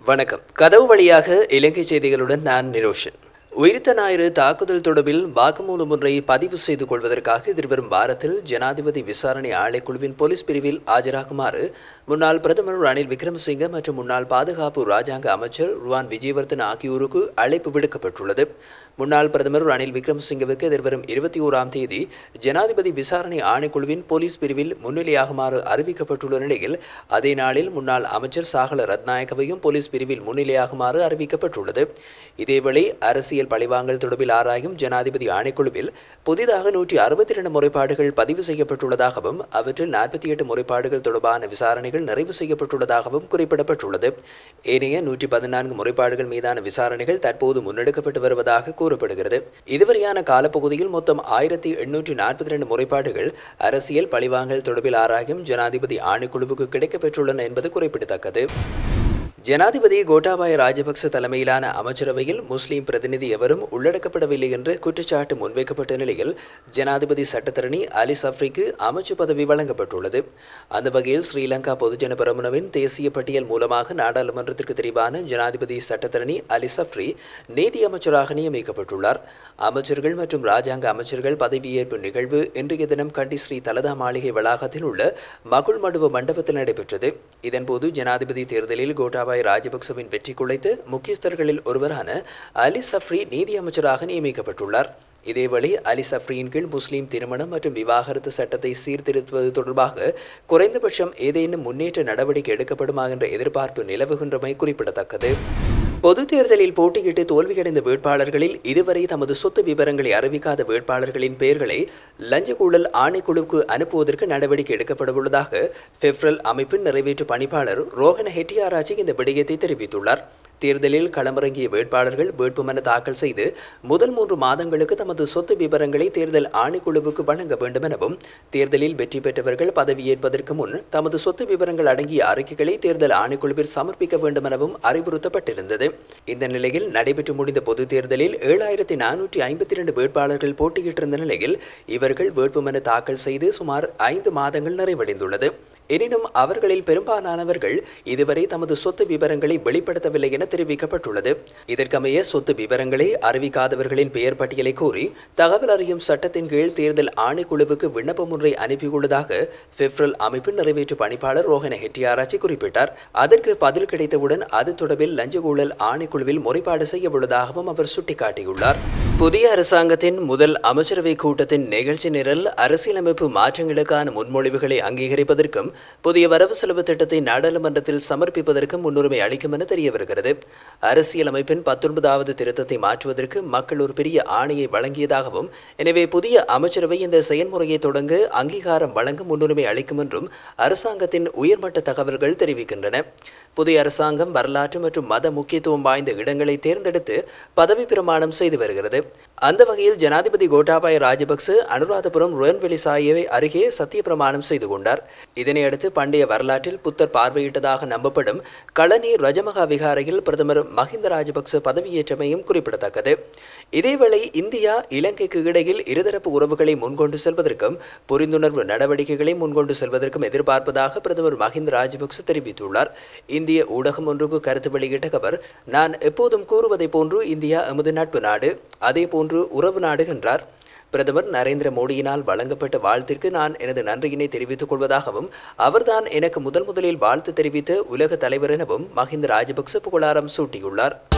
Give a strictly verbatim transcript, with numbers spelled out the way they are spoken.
வணக்கம். கதவு வழியாக இலங்கை செய்திகளுடன் நான் நிரோஷன். உயிர்த்த ஞாயிறு தாக்குதல் தொடர்பில் வாக்குமூலம் ஒன்றை பதிவு செய்து கொள்வதற்காக எதிர்வரும் வாரத்தில் ஜனாதிபதி விசாரணை ஆணைக்குழுவின் போலீஸ் பிரிவில் ஆஜராகுமாறு முன்னாள் பிரதமர் ரணில் விக்ரமசிங்க மற்றும் முன்னாள் பாதுகாப்பு ராஜாங்க அமைச்சர் ருவான் விஜயவர்தன ஆகியோருக்கு அழைப்பு விடுக்கப்பட்டுள்ளது. முன்னாள் பிரதமர் ரணில் விக்ரமசிங்கவுக்கு எதிர்வரும் இருபத்தி ஓராம் தேதி ஜனாதிபதி விசாரணை ஆணைக்குழுவின் போலீஸ் பிரிவில் முன்னிலையாகுமாறு அறிவிக்கப்பட்டுள்ள நிலையில் அதே நாளில் முன்னாள் அமைச்சர் சாகல ரத்நாயக்கவையும் போலீஸ் பிரிவில் முன்னிலையாகுமாறு அறிவிக்கப்பட்டுள்ளது. இதேவேளை அரசியல் பழிவாங்கல் தொடர்பில் ஆராயும் ஜனாதிபதி ஆணைக்குழுவில் புதிதாக நூற்றி அறுபத்தி இரண்டு முறைப்பாடுகள் பதிவு செய்யப்பட்டுள்ளதாகவும் அவற்றில் நாற்பத்தி எட்டு முறைப்பாடுகள் தொடர்பான விசாரணைகள் நிறைவு செய்யப்பட்டுள்ளதாகவும் குறிப்பிடப்பட்டுள்ளது. ஏனைய நூற்றி பதினான்கு முறைப்பாடுகள் மீதான விசாரணைகள் தற்போது முன்னெடுக்கப்பட்டு வருவதாக கூறப்படுகிறது. இதுவரையான காலப்பகுதியில் மொத்தம் ஆயிரத்தி எண்ணூற்றி நாற்பத்தி இரண்டு முறைப்பாடுகள் அரசியல் பழிவாங்கல் தொடர்பில் ஆராயும் ஜனாதிபதி ஆணைக்குழுவுக்கு கிடைக்கப்பெற்றுள்ளன என்பது குறிப்பிடத்தக்கது. ஜனாதிபதி கோட்டாபாய ராஜபக்ச தலைமையிலான அமைச்சரவையில் முஸ்லீம் பிரதிநிதி எவரும் உள்ளடக்கப்படவில்லை என்று குற்றச்சாட்டு முன்வைக்கப்பட்ட நிலையில் ஜனாதிபதி சட்டத்தரணி அலி சஃப்ரிக்கு அமைச்சு பதவி வழங்கப்பட்டுள்ளது. அந்த வகையில் ஸ்ரீலங்கா பொதுஜன பெரமுனவின் தேசிய பட்டியல் மூலமாக நாடாளுமன்றத்திற்கு தெரிவான ஜனாதிபதி சட்டத்தரணி அலி சஃப்ரி நீதி அமைச்சராக நியமிக்கப்பட்டுள்ளார். அமைச்சர்கள் மற்றும் ராஜாங்க அமைச்சர்கள் பதவியேற்பு நிகழ்வு இன்றைய தினம் கண்டி ஸ்ரீ தலதா மாளிகை வளாகத்தில் உள்ள மகுள் மடுவ மண்டபத்தில் நடைபெற்றது. இதன்போது ஜனாதிபதி தேர்தலில் கோட்டாபாய ராஜபக்சவின் வெற்றி குலைத்து முக்கியஸ்தர்களில் ஒருவரான அலி சஃப்ரி நீதி அமைச்சராக நியமிக்கப்பட்டுள்ளார். இதேவேளை அலி சஃப்ரியின் கீழ் முஸ்லீம் திருமணம் மற்றும் விவாகரத்து சட்டத்தை சீர்திருத்துவது தொடர்பாக குறைந்தபட்சம் ஏதேனும் முன்னேற்ற நடவடிக்கை எடுக்கப்படுமா என்ற எதிர்பார்ப்பு நிலவுகின்றமை குறிப்பிடத்தக்கது. பொது தேர்தலில் போட்டியிட்டு தோல்வியடைந்த வேட்பாளர்களில் இதுவரை தமது சொத்து விவரங்களை அறிவிக்காத வேட்பாளர்களின் பெயர்களை லஞ்ச ஊழல் ஆணைக்குழுவுக்கு அனுப்புவதற்கு நடவடிக்கை எடுக்கப்படவுள்ளதாக பெப்ரல் அமைப்பின் நிறைவேற்று பணிப்பாளர் ரோஹன ஹெட்டியாராஜி இந்த விடயத்தை தெரிவித்துள்ளார். தேர்தலில் களமிறங்கிய வேட்பாளர்கள் வேட்புமனு தாக்கல் செய்து முதல் மூன்று மாதங்களுக்கு தமது சொத்து விவரங்களை தேர்தல் ஆணைக்குழுவுக்கு வழங்க வேண்டும் எனவும் தேர்தலில் வெற்றி பெற்றவர்கள் பதவியேற்பதற்கு முன் தமது சொத்து விவரங்கள் அடங்கிய அறிக்கைகளை தேர்தல் ஆணைக்குழுவில் சமர்ப்பிக்க வேண்டும் எனவும் அறிவுறுத்தப்பட்டிருந்தது. இந்த நிலையில் நடைபெற்று முடிந்த பொது தேர்தலில் ஏழாயிரத்தி நானூற்றி ஐம்பத்தி இரண்டு வேட்பாளர்கள் போட்டியிட்டிருந்த நிலையில் இவர்கள் வேட்புமனு தாக்கல் செய்து சுமார் ஐந்து மாதங்கள் நிறைவடைந்துள்ளது. எனினும் அவர்களில் பெரும்பாலானவர்கள் இதுவரை தமது சொத்து விவரங்களை வெளிப்படுத்தவில்லை என தெரிவிக்கப்பட்டுள்ளது. இதற்கமைய சொத்து விவரங்களை அறிவிக்காதவர்களின் பெயர் பட்டியலை கோரி தகவல் அறியும் சட்டத்தின் கீழ் தேர்தல் ஆணைக்குழுவுக்கு விண்ணப்பம் ஒன்றை அனுப்பியுள்ளதாக பெப்ரல் அமைப்பின் நிறைவேற்று பணிப்பாளர் ரோஹன ஹெட்டியாராச்சி குறிப்பிட்டார். அதற்கு பதில் கிடைத்தவுடன் அது தொடர்பில் லஞ்ச ஊழல் ஆணைக்குழுவில் முறைப்பாடு செய்ய உள்ளதாகவும் அவர் சுட்டிக்காட்டியுள்ளார். புதிய அரசாங்கத்தின் முதல் அமைச்சரவை கூட்டத்தின் நிகழ்ச்சி நிரல் அரசியலமைப்பு மாற்றங்களுக்கான முன்மொழிவுகளை அங்கீகரிப்பதற்கும் புதிய வரவு செலவு திட்டத்தை நாடாளுமன்றத்தில் சமர்ப்பிப்பதற்கும் முன்னுரிமை அளிக்கும் என தெரிய வருகிறது. அரசியலமைப்பின் பத்தொன்பதாவது திருத்தத்தை மாற்றுவதற்கு மக்கள் ஒரு பெரிய ஆணையை வழங்கியதாகவும் எனவே புதிய அமைச்சரவை இந்த செயல்முறையை தொடங்க அங்கீகாரம் வழங்க முன்னுரிமை அளிக்கும் என்றும் அரசாங்கத்தின் உயர்மட்ட தகவல்கள் தெரிவிக்கின்றன. புதிய அரசாங்கம் வரலாற்று மற்றும் மத முக்கியத்துவம் வாய்ந்த இடங்களை தேர்ந்தெடுத்து பதவி பிரமாணம் செய்து வருகிறது. அந்த வகையில் ஜனாதிபதி கோட்டாபாய ராஜபக்ச அனுராதபுரம் ருவன்வெளி சாயை அருகே சத்திய பிரமாணம் செய்து கொண்டார். இதனையடுத்து பண்டைய வரலாற்றில் புத்தர் பார்வையிட்டதாக நம்பப்படும் களனி ரஜமகா விகாரையில் பிரதமர் மஹிந்த ராஜபக்ச பதவியேற்றமையும் குறிப்பிடத்தக்கது. இதேவேளை இந்தியா இலங்கைக்கு இடையில் இருதரப்பு உறவுகளை முன்கொண்டு செல்வதற்கும் புரிந்துணர்வு நடவடிக்கைகளை முன்கொண்டு செல்வதற்கும் எதிர்பார்ப்பதாக பிரதமர் மஹிந்த ராஜபக்ச தெரிவித்துள்ளார். இந்திய ஊடகம் ஒன்றுக்கு கருத்து வெளியிட்ட அவர், நான் எப்போதும் கூறுவதை போன்று இந்தியா எமது நட்பு நாடு, அதே போன்று உறவு நாடு என்றார். பிரதமர் நரேந்திர மோடியினால் வழங்கப்பட்ட வாழ்த்திற்கு நான் எனது நன்றியினை தெரிவித்துக் கொள்வதாகவும் அவர்தான் எனக்கு முதல் முதலில் வாழ்த்து தெரிவித்த உலக தலைவர் எனவும் மஹிந்த ராஜபக்ச புகழாரம் சூட்டியுள்ளார்.